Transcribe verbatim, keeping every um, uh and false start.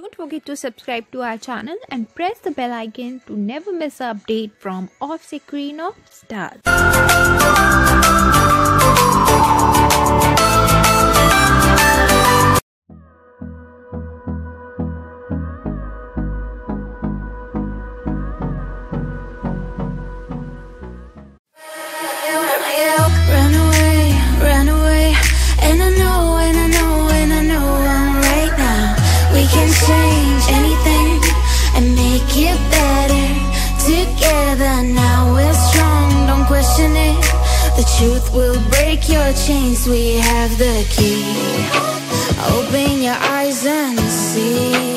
Don't forget to subscribe to our channel and press the bell icon to never miss an update from Off Screen of Stars. Run away, run away, and I know, and I know, and I know I'm right now. We can change anything and make it better together. Now we're strong, don't question it. The truth will break your chains. We have the key. Open your eyes and see.